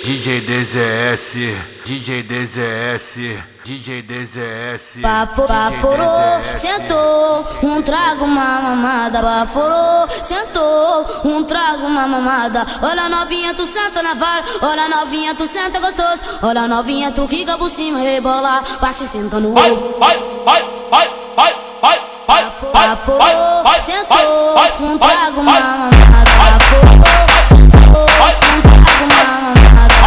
DJ DZS, DJ DZS, DJ DZS. Baforou, sentou, trago uma mamada. Baforou, sentou, trago uma mamada. Olha novinha, tu senta na vara. Olha novinha, tu senta gostoso. Olha novinha, tu quica por cima e rebola. Bate senta no ovo. Baforou, sentou, trago uma mamada. Baforou, sentou, trago uma mamada.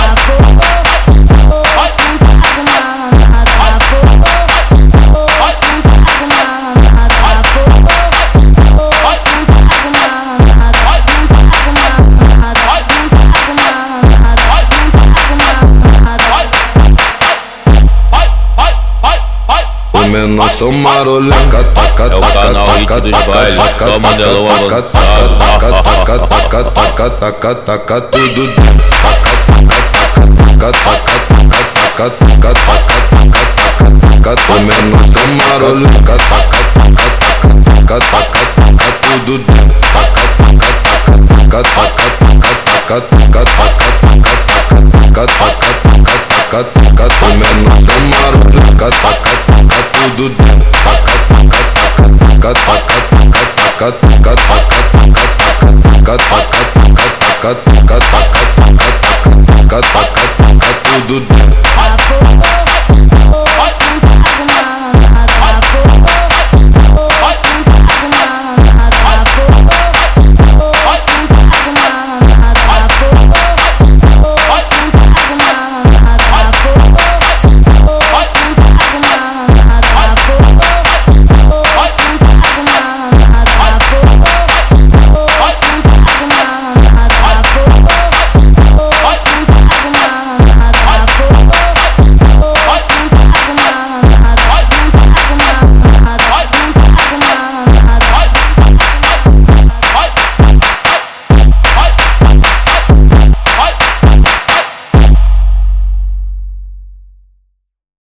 O menor sou marolento, é o canal Hit dos Bailes, só Mandelão avançado. Taca tudo dentro. O menor sou marolento, tudo dentro. O menor sou marolento, tudo dentro. Tudo dentro.